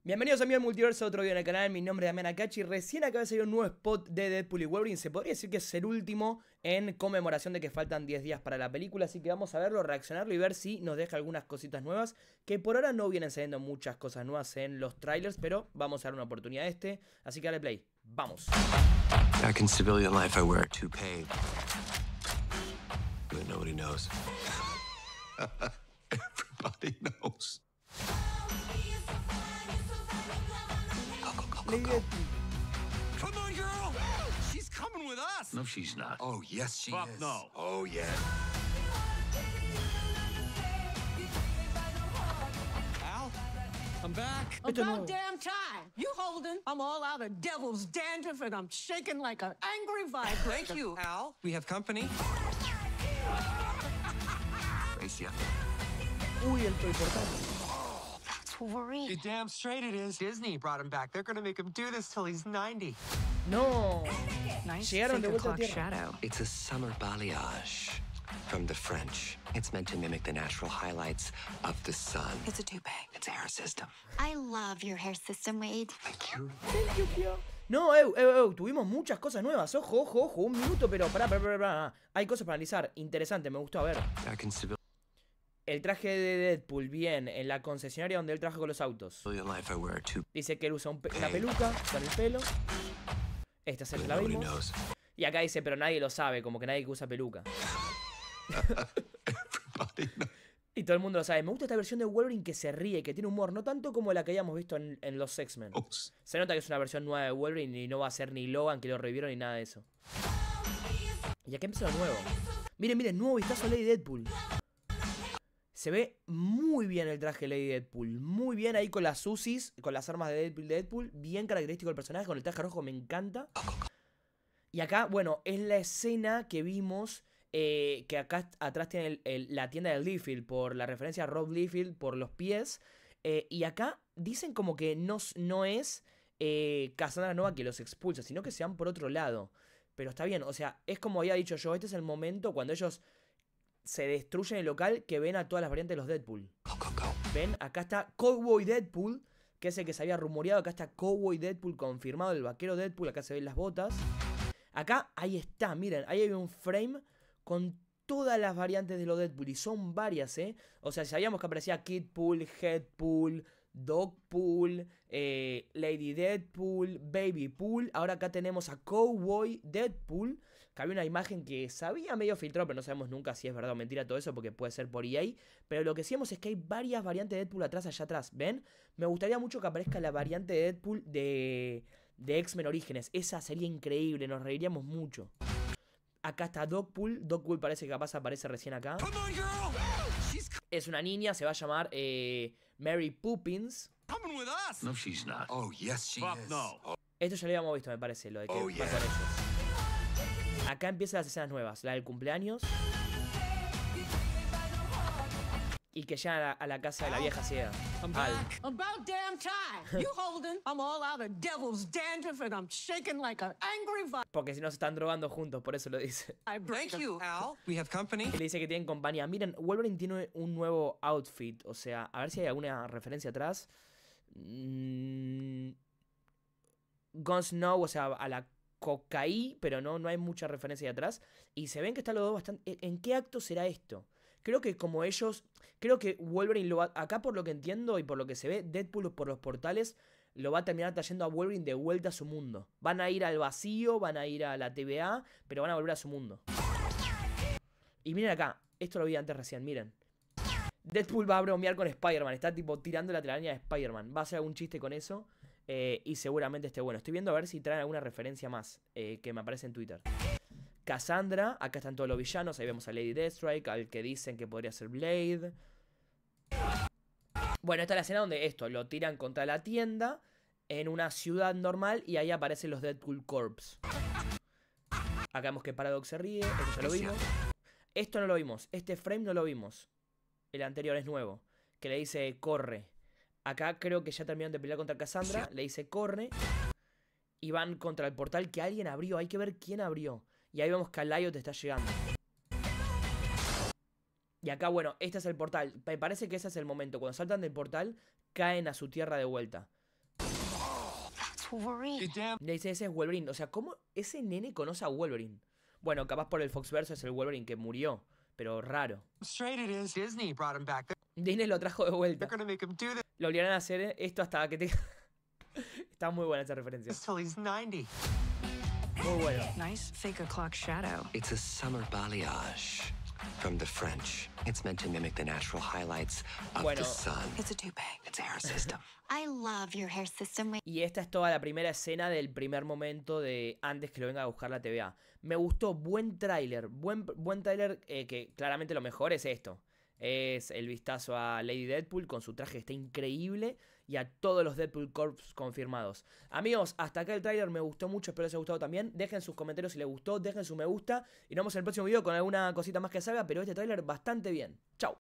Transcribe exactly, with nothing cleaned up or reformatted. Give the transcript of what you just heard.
Bienvenidos amigos del multiverso, otro video en el canal. Mi nombre es Damián Akachi. Recién acaba de salir un nuevo spot de Deadpool y Wolverine. Se podría decir que es el último en conmemoración de que faltan diez días para la película. Así que vamos a verlo, reaccionarlo y ver si nos deja algunas cositas nuevas. Que por ahora no vienen saliendo muchas cosas nuevas en los trailers, pero vamos a dar una oportunidad a este. Así que dale play, vamos. Back in civilian life I wear a toupee, but nobody knows. Everybody knows. Go, go, go, go, go. Come on, girl! She's coming with us! No, she's not. Oh, yes, she Fuck is. No. Oh, yeah. Al, I'm back. About damn time. You holding? I'm all out of devil's dandruff and I'm shaking like an angry vibrator. Thank you, Al. We have company. Gracia. Uy, el portal. Wolverine. You're damn straight it is. Disney brought him back. They're gonna make him do this till he's ninety. No. Nice Llegaron de sacred vuelta a clock tierra. shadow. It's a summer balayage from the French. It's meant to mimic the natural highlights of the sun. It's a toupee. It's a hair system. I love your hair system, Wade. Thank you. Thank you, Kyo. No, eu, eu, eu, tuvimos muchas cosas nuevas. Ojo, ojo, ojo, un minuto, pero pará, pará, pará, pará. Hay cosas para analizar. Interesante, me gustó, a ver. Back in civilian El traje de Deadpool, bien, en la concesionaria donde él trabaja con los autos. life I wear a toupee. Dice que él usa un pe una peluca con el pelo. Esta se la Nobody vimos. knows. Y acá dice, pero nadie lo sabe, como que nadie que usa peluca. Everybody knows. Y todo el mundo lo sabe. Me gusta esta versión de Wolverine que se ríe, que tiene humor, no tanto como la que hayamos visto en, en los X-Men. Se nota que es una versión nueva de Wolverine y no va a ser ni Logan, que lo revivieron, ni nada de eso. Y acá empieza lo nuevo. Miren, miren, nuevo vistazo a Lady Deadpool. Se ve muy bien el traje de Lady Deadpool. Muy bien ahí con las Uzis, con las armas de Deadpool, de Deadpool. Bien característico del personaje, con el traje rojo, me encanta. Y acá, bueno, es la escena que vimos, eh, que acá atrás tiene el, el, la tienda de Liefeld, por la referencia a Rob Liefeld, por los pies. Eh, y acá dicen como que no, no es eh, Cassandra Nova que los expulsa, sino que se van por otro lado. Pero está bien, o sea, es como había dicho yo, este es el momento cuando ellos se destruyen el local, que ven a todas las variantes de los Deadpool. Ven, acá está Cowboy Deadpool, que es el que se había rumoreado. Acá está Cowboy Deadpool confirmado, el vaquero Deadpool. Acá se ven las botas. Acá, ahí está, miren, ahí hay un frame con todas las variantes de los Deadpool. Y son varias, ¿eh? O sea, sabíamos que aparecía Kidpool, Headpool, Dogpool, eh, Lady Deadpool, Babypool. Ahora acá tenemos a Cowboy Deadpool, que había una imagen que sabía medio filtrado, pero no sabemos nunca si es verdad o mentira todo eso, porque puede ser por E A. Pero lo que decíamos es que hay varias variantes de Deadpool atrás, allá atrás, ¿ven? Me gustaría mucho que aparezca la variante de Deadpool de, de X-Men Orígenes. Esa sería increíble, nos reiríamos mucho. Acá está Dogpool. Dogpool parece que capaz aparece recién acá. Es una niña, se va a llamar eh, Mary Poppins. No, she's not. Oh, yes, she Fuck is. No. Esto ya lo habíamos visto, me parece, lo de que Oh, va yeah. con ellos. Acá empiezan las escenas nuevas, la del cumpleaños. Y que llegan a la, a la casa de la vieja ciega. Al. About damn time. You holding? I'm all out of devil's dandruff and I'm shaking like an angry Porque si no se están drogando juntos, por eso lo dice. vibrator. Thank you, Al. We have company. Y le dice que tienen compañía. Miren, Wolverine tiene un nuevo outfit. O sea, a ver si hay alguna referencia atrás. Mm, Gon Snow, o sea, a la cocaína, pero no, no hay mucha referencia de atrás. Y se ven que están los dos bastante... ¿En qué acto será esto? Creo que como ellos... Creo que Wolverine lo va... Acá por lo que entiendo y por lo que se ve, Deadpool por los portales lo va a terminar trayendo a Wolverine de vuelta a su mundo. Van a ir al vacío, van a ir a la T V A, pero van a volver a su mundo. Y miren acá, esto lo vi antes recién, miren. Deadpool va a bromear con Spider-Man, está tipo tirando la telaraña de Spider-Man. Va a hacer algún chiste con eso eh, y seguramente esté bueno. Estoy viendo a ver si traen alguna referencia más eh, que me aparece en Twitter. Cassandra, acá están todos los villanos, ahí vemos a Lady Deathstrike, al que dicen que podría ser Blade. Bueno, esta es la escena donde esto, lo tiran contra la tienda en una ciudad normal y ahí aparecen los Deadpool Corps. Acá vemos que Paradox se ríe, esto ya lo vimos. Esto no lo vimos, este frame no lo vimos. El anterior es nuevo, que le dice corre. Acá creo que ya terminaron de pelear contra Cassandra, le dice corre. Y van contra el portal que alguien abrió, hay que ver quién abrió. Y ahí vemos que Alliot está llegando. Y acá, bueno, este es el portal. Me parece que ese es el momento. Cuando saltan del portal, caen a su tierra de vuelta. That's Wolverine. Le dice, ese es Wolverine. O sea, ¿cómo ese nene conoce a Wolverine? Bueno, capaz por el Foxverse es el Wolverine que murió, pero raro. Straight it is. Disney brought him back. Disney lo trajo de vuelta. They're gonna make him do this Lo obligaron a hacer esto hasta que te... Está muy buena esa referencia. till he's ninety. Muy bueno. Nice fake o'clock shadow. It's a summer balayage from the French. It's meant to mimic the natural highlights of Bueno. the sun. It's a toupee. It's a hair system. I love your hair system, Wade. Y esta es toda la primera escena del primer momento de antes que lo venga a buscar la T V A. Me gustó, buen tráiler, buen, buen tráiler eh, que claramente lo mejor es esto. Es el vistazo a Lady Deadpool con su traje que está increíble y a todos los Deadpool Corps confirmados. Amigos, hasta acá el tráiler me gustó mucho, espero les haya gustado también. Dejen sus comentarios si les gustó, dejen su me gusta y nos vemos en el próximo video con alguna cosita más que salga, pero este tráiler bastante bien. Chau.